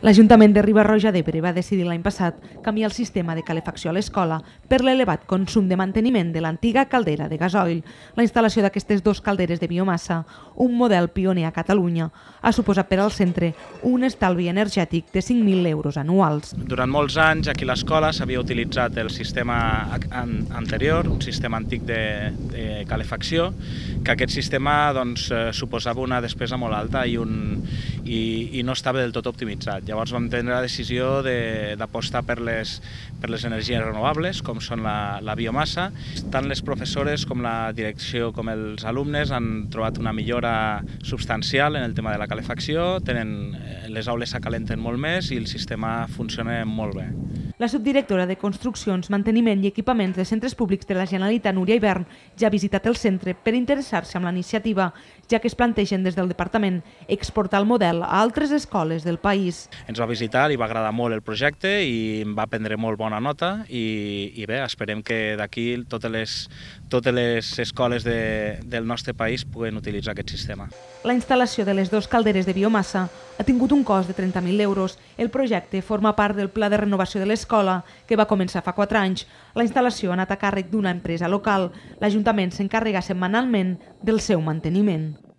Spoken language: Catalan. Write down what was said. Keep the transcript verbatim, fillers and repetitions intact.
L'Ajuntament de Riba-roja d'Ebre va decidir l'any passat canviar el sistema de calefacció a l'escola per l'elevat consum de manteniment de l'antiga caldera de gasoil. La instal·lació d'aquestes dues calderes de biomassa, un model pioner a Catalunya, ha suposat per al centre un estalvi energètic de cinc mil euros anuals. Durant molts anys aquí a l'escola s'havia utilitzat el sistema anterior, un sistema antic de, de calefacció, que aquest sistema doncs, suposava una despesa molt alta i, un, i, i no estava del tot optimitzat. Llavors vam prendre la decisió d'apostar per, les, per les energies renovables, com són la, la biomassa. Tant les professores com la direcció com els alumnes han trobat una millora substancial en el tema de la calefacció, tenen, les aules s'acalenten molt més i el sistema funciona molt bé. La subdirectora de Construccions, Manteniment i Equipaments de Centres Públics de la Generalitat, Núria Ibern, ja ha visitat el centre per interessar-se amb la iniciativa, ja que es plantegen des del departament exportar el model a altres escoles del país. Ens va visitar, li va agradar molt el projecte i va prendre molt bona nota i, i bé, esperem que d'aquí totes les, totes les escoles de, del nostre país puguen utilitzar aquest sistema. La instal·lació de les dues calderes de biomassa ha tingut un cost de trenta mil euros. El projecte forma part del pla de renovació de l'escola, que va començar fa quatre anys. La instal·lació ha anat a càrrec d'una empresa local. L'Ajuntament s'encarrega setmanalment del seu manteniment.